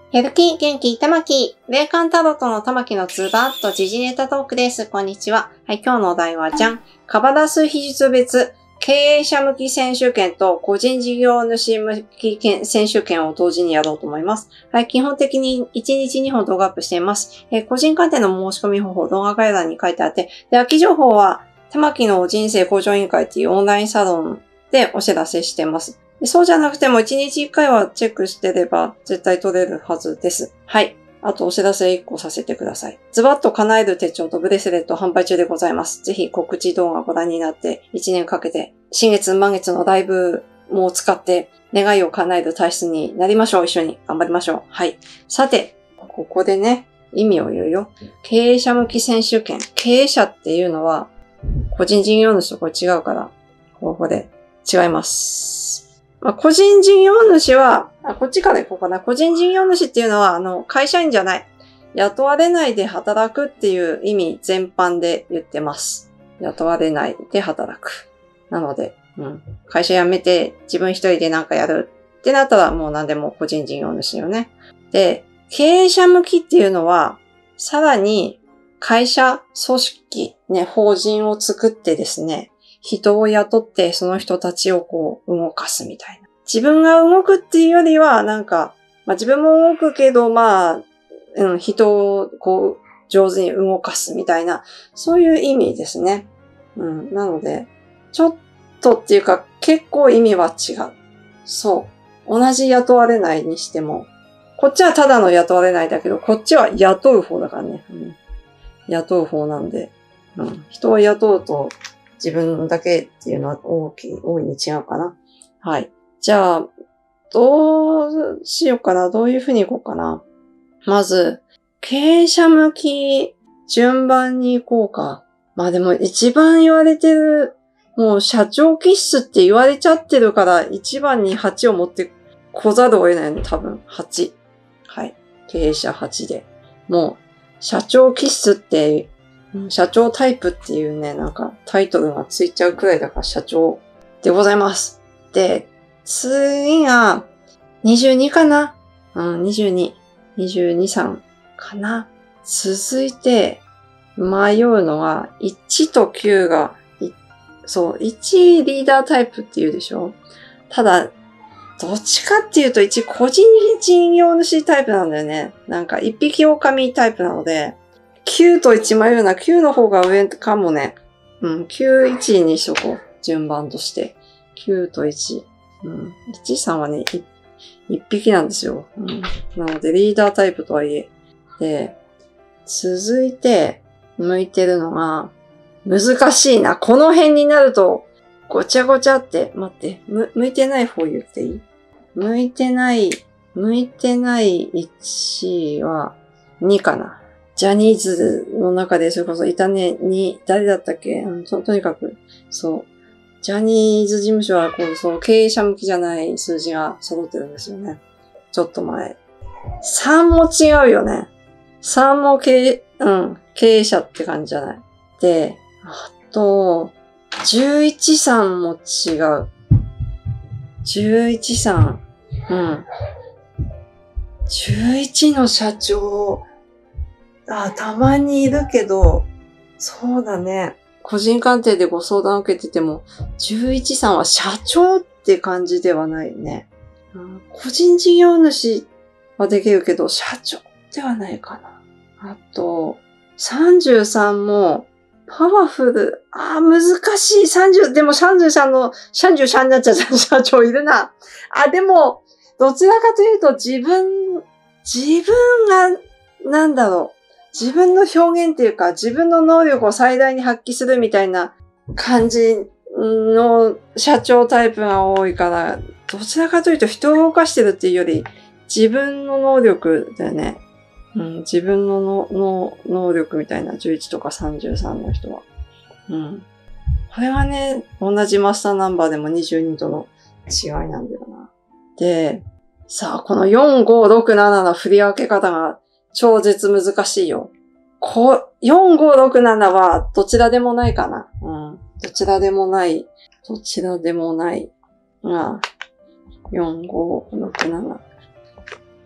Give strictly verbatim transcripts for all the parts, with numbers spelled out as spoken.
やる気、元気、玉木。霊感タロットの玉木のズバッと時事ネタトークです。こんにちは。はい、今日のお題はじゃん。カバダス比術別、経営者向き選手権と個人事業主向き選手権を同時にやろうと思います。はい、基本的にいちにちにほん動画アップしています。えー、個人鑑定の申し込み方法、動画概要欄に書いてあって、で、空き情報は、玉木の人生向上委員会っていうオンラインサロンでお知らせしてます。そうじゃなくてもいちにちいっかいはチェックしてれば絶対取れるはずです。はい。あとお知らせいっこさせてください。ズバッと叶える手帳とブレスレット販売中でございます。ぜひ告知動画ご覧になっていちねんかけて新月満月のライブも使って願いを叶える体質になりましょう。一緒に頑張りましょう。はい。さて、ここでね、意味を言うよ。経営者向き選手権。経営者っていうのは個人事業主とこれ違うから、ここで違います。まあ、個人事業主は、あ、こっちから行こうかな。個人事業主っていうのは、あの、会社員じゃない。雇われないで働くっていう意味全般で言ってます。雇われないで働く。なので、うん。会社辞めて自分一人でなんかやるってなったらもう何でも個人事業主よね。で、経営者向きっていうのは、さらに会社、組織、ね、法人を作ってですね、人を雇ってその人たちをこう動かすみたいな。自分が動くっていうよりはなんか、まあ自分も動くけどまあ、うん、人をこう上手に動かすみたいな、そういう意味ですね。うん、なので、ちょっとっていうか結構意味は違う。そう。同じ雇われないにしても、こっちはただの雇われないだけど、こっちは雇う方だからね。うん、雇う方なんで、うん、人を雇うと、自分だけっていうのは大きい、大いに違うかな。はい。じゃあ、どうしようかな。どういうふうに行こうかな。まず、経営者向き、順番に行こうか。まあでも一番言われてる、もう社長気質って言われちゃってるから、一番にはちを持ってこざるを得ないの、多分。はち。はい。経営者はちで。もう、社長気質って、社長タイプっていうね、なんかタイトルがついちゃうくらいだから社長でございます。で、次がにじゅうにかな？うん、にじゅうに、にじゅうに、さんかな。続いて迷うのがいちときゅうが、そう、いちリーダータイプっていうでしょ？ただ、どっちかっていうといち個人事業主タイプなんだよね。なんか一匹狼タイプなので、きゅうといち迷うな。きゅうの方が上かもね。うん。きゅう、いちにしとこう。順番として。きゅうといち。うん。いち、さんはね、いっぴきなんですよ。うん。なので、リーダータイプとはいえ。で、続いて、向いてるのが、難しいな。この辺になると、ごちゃごちゃって、待って、む、向いてない方言っていい？向いてない、向いてないいちはにかな。ジャニーズの中でそれこそいたねに、誰だったっけ、うん、と、とにかく、そう。ジャニーズ事務所はこう、そう、経営者向きじゃない数字が揃ってるんですよね。ちょっと前。さんも違うよね。さんも経営、うん、経営者って感じじゃない。で、あと、じゅういちさんも違う。じゅういちさん。うん。じゅういちの社長、あ、たまにいるけど、そうだね。個人鑑定でご相談を受けてても、じゅういちさんは社長って感じではないね。うん、個人事業主はできるけど、社長ではないかな。あと、さんじゅうさんも、パワフル。ああ、難しい。さんじゅう、でもさんじゅうさんの、さんじゅうさんになっちゃった社長いるな。あ、でも、どちらかというと自分、自分が、なんだろう。自分の表現っていうか、自分の能力を最大に発揮するみたいな感じの社長タイプが多いから、どちらかというと人を動かしてるっていうより、自分の能力だよね。うん、自分ののの能力みたいなじゅういちとかさんじゅうさんの人は。うん。これはね、同じマスターナンバーでもにじゅうにとの違いなんだよな。で、さあ、このよん、ご、ろく、ななの振り分け方が超絶難しいよ。こ、よん、ご、ろく、ななはどちらでもないかな。うん。どちらでもない。どちらでもない。が、よん、ご、ろく、なな。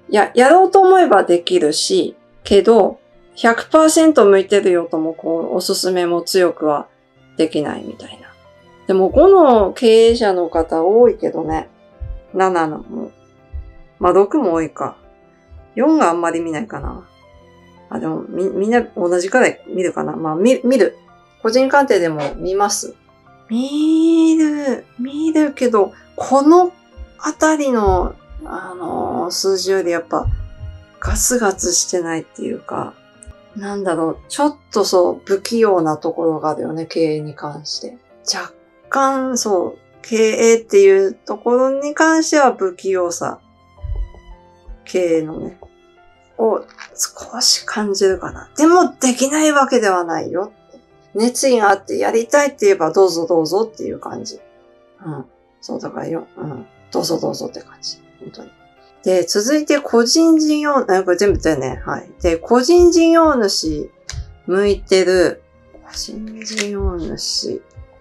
や、やろうと思えばできるし、けど、ひゃくパーセント 向いてるよとも、こう、おすすめも強くはできないみたいな。でもごの経営者の方多いけどね。ななのも。まあろくも多いか。よんがあんまり見ないかな。あ、でもみ、みんな同じくらい見るかな。まあ見、見る。個人鑑定でも見ます。見る、見るけど、このあたりの、あのー、数字よりやっぱガツガツしてないっていうか、なんだろう、ちょっとそう不器用なところがあるよね、経営に関して。若干、そう、経営っていうところに関しては不器用さ、経営のね、を少し感じるかな。でもできないわけではないよ。熱意があってやりたいって言えばどうぞどうぞっていう感じ。うん。そうだからよ。うん。どうぞどうぞって感じ。本当に。で、続いて個人事業、あ、これ全部だよね。はい。で、個人事業主向いてる、個人事業主。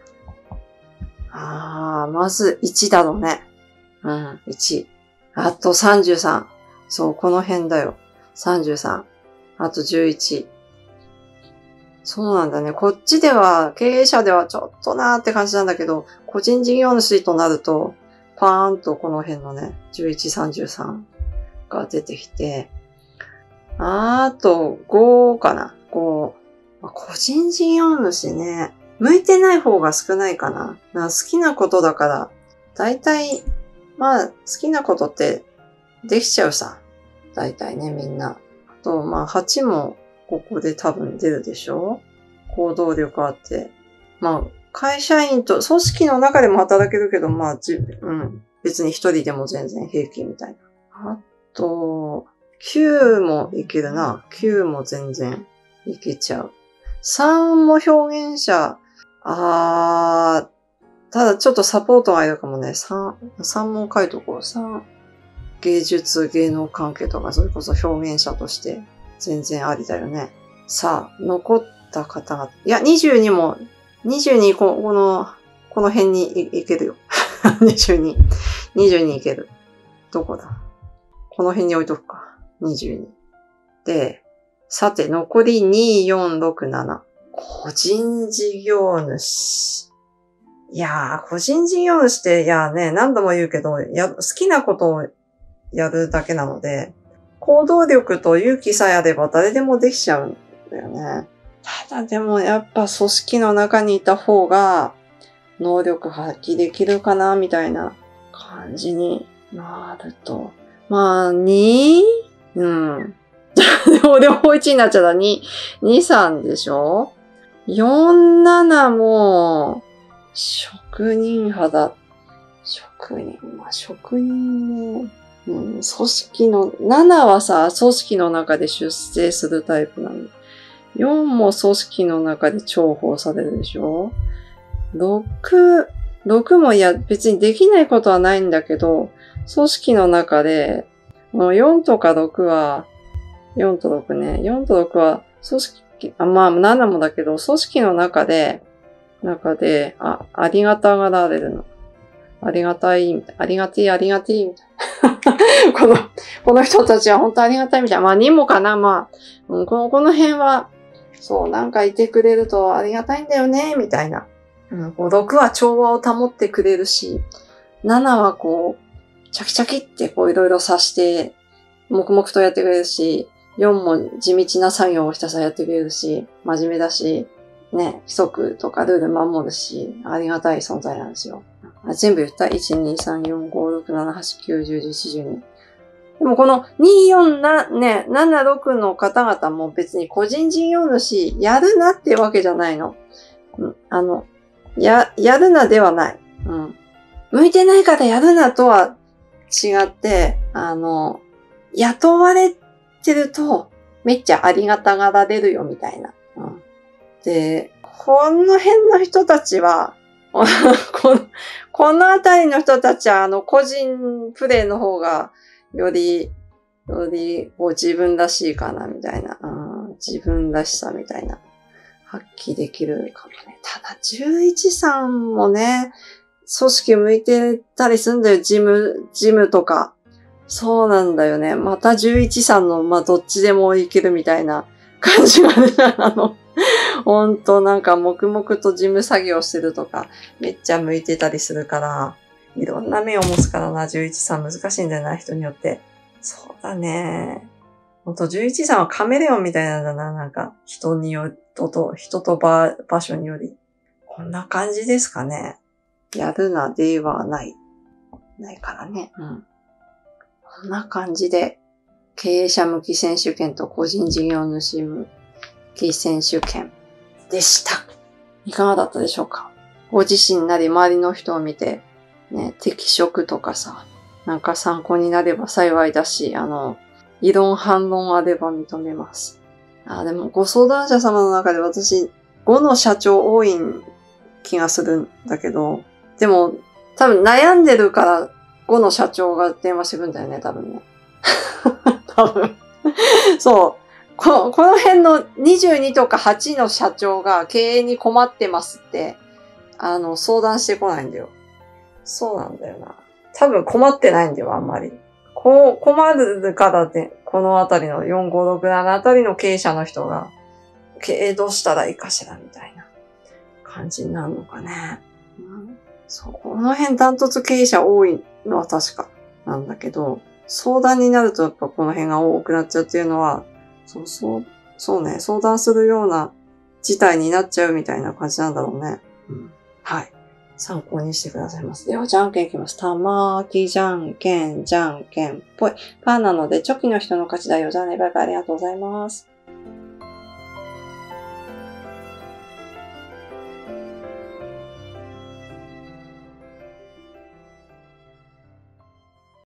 あー、まずいちだろうね。うん、いち。あとさんじゅうさん。そう、この辺だよ。さんじゅうさん。あとじゅういち。そうなんだね。こっちでは、経営者ではちょっとなーって感じなんだけど、個人事業主となると、パーンとこの辺のね、じゅういち、さんじゅうさんが出てきて、あとごかな。ご。個人事業主ね、向いてない方が少ないかな。な好きなことだから、だいたい、まあ、好きなことってできちゃうさ。だいたいね、みんな。あと、まあ、はちもここで多分出るでしょ？行動力あって。まあ、会社員と、組織の中でも働けるけど、まあ、じ、うん。別に一人でも全然平気みたいな。あと、きゅうもいけるな。きゅうも全然いけちゃう。さんも表現者、あー、ただちょっとサポートがいるかもね。さん、さんも書いとこう。さん、芸術、芸能関係とか、それこそ表現者として全然ありだよね。さあ、残った方が、いや、にじゅうにも、にじゅうにこ、この、この辺に い, いけるよ。にじゅうに。にじゅうにいける。どこだ？この辺に置いとくか。にじゅうに。で、さて、残りに、よん、ろく、なな。個人事業主。いやー、個人事業主って、いやーね、何度も言うけど、や、好きなことをやるだけなので、行動力と勇気さえあれば誰でもできちゃうんだよね。ただでもやっぱ組織の中にいた方が、能力発揮できるかな、みたいな感じになると。まあ、に? うん。でも両方いちになっちゃった。に、に、さんでしょ ?よん、ななも、職人派だ。職人、まあ職人ね。うん、組織の、ななはさ、組織の中で出世するタイプなの。よんも組織の中で重宝されるでしょ ?ろく、ろくもいや、別にできないことはないんだけど、組織の中で、よんとかろくは、よんとろくね。よんとろくは、組織、あ、まあ、ななもだけど、組織の中で、中で、あ、ありがたがられるの。ありがたい、ありがてい、ありがてい、みたいな。この、この人たちは本当ありがたいみたいな。まあ、にもかな、まあ、うん、この、この辺は、そう、なんかいてくれるとありがたいんだよね、みたいな。うん、こうろくは調和を保ってくれるし、ななはこう、チャキチャキってこういろいろさして、黙々とやってくれるし、よんも地道な作業をひたすらやってくれるし、真面目だし、ね、規則とかルール守るし、ありがたい存在なんですよ。全部言った ?いち、に、さん、よん、ご、ろく、なな、はち、きゅう、じゅう、じゅういち、じゅうに。でもこのに、よん、な、ね、なな、ろくの方々も別に個人事業主やるなってわけじゃないの。うん、あの、や、やるなではない。うん。向いてない方やるなとは違って、あの、雇われてるとめっちゃありがたがられるよみたいな。うん、で、この辺の人たちは、この、このあたりの人たちはあの個人プレイの方がより、よりこう自分らしいかなみたいな、うん、自分らしさみたいな。発揮できるかもね。ただ、じゅういちさんもね、組織向いてたりするんだよ。事務、事務とか。 そうなんだよね。またじゅういちさんの、まあ、どっちでもいけるみたいな感じがね、あの、ほんとなんか黙々と事務作業してるとか、めっちゃ向いてたりするから、いろんな目を持つからな、じゅういちさん難しいんだよな、人によって。そうだね。ほんと、じゅういちさんはカメレオンみたいなんだな、なんか、人によ、人と、人と場、場所により。こんな感じですかね。やるなではない。ないからね。うん。こんな感じで、経営者向き選手権と個人事業主向き選手権でした。いかがだったでしょうか？ご自身なり周りの人を見て、ね、適職とかさ、なんか参考になれば幸いだし、あの、異論反論あれば認めます。あ、でもご相談者様の中で私、ごの社長多い気がするんだけど、でも多分悩んでるからごの社長が電話してくんだよね、多分ね。多分。そう。こ、この辺のにじゅうにとかはちの社長が経営に困ってますって、あの、相談してこないんだよ。そうなんだよな。多分困ってないんだよ、あんまり。こう、困るからって、このあたりのよん、ご、ろく、ななあたりの経営者の人が、経営どうしたらいいかしら、みたいな感じになるのかね。うん、そう、この辺ダントツ経営者多いのは確かなんだけど、相談になるとやっぱこの辺が多くなっちゃうっていうのは、そうそう、そうね、相談するような事態になっちゃうみたいな感じなんだろうね。うん、はい。参考にしてくださいます。では、じゃんけんいきます。たまきじゃんけん、じゃんけんぽい。パーなので、チョキの人の勝ちだよ。じゃあね、バイバイありがとうございます。